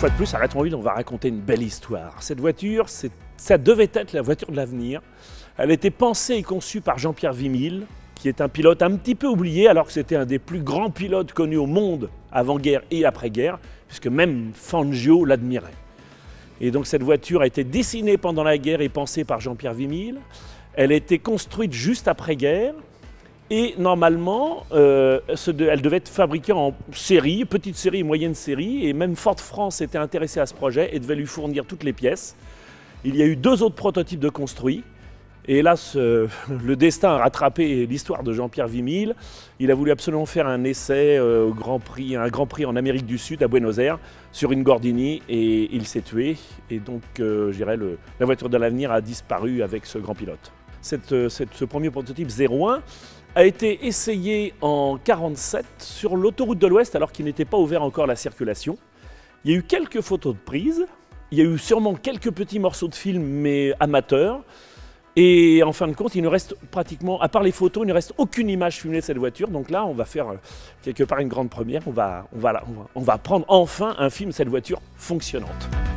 fois de plus, à Rétronville, on va raconter une belle histoire. Cette voiture, ça devait être la voiture de l'avenir. Elle était pensée et conçue par Jean-Pierre Wimille, qui est un pilote un petit peu oublié, alors que c'était un des plus grands pilotes connus au monde avant-guerre et après-guerre, puisque même Fangio l'admirait. Et donc cette voiture a été dessinée pendant la guerre et pensée par Jean-Pierre Wimille. Elle a été construite juste après-guerre. Et normalement, elle devait être fabriquée en série, petite série et moyenne série. Et même Ford France était intéressé à ce projet et devait lui fournir toutes les pièces. Il y a eu 2 autres prototypes de construits. Et hélas, le destin a rattrapé l'histoire de Jean-Pierre Wimille. Il a voulu absolument faire un essai un Grand Prix en Amérique du Sud, à Buenos Aires, sur une Gordini, et il s'est tué. Et donc, je dirais, la voiture de l'avenir a disparu avec ce grand pilote. Ce premier prototype 01 a été essayé en 1947 sur l'autoroute de l'Ouest, alors qu'il n'était pas ouvert encore à la circulation. Il y a eu quelques photos de prise, il y a eu sûrement quelques petits morceaux de film, mais amateurs. Et en fin de compte, il ne reste pratiquement, à part les photos, il ne reste aucune image filmée de cette voiture. Donc là, on va faire quelque part une grande première. On va prendre enfin un film de cette voiture fonctionnante.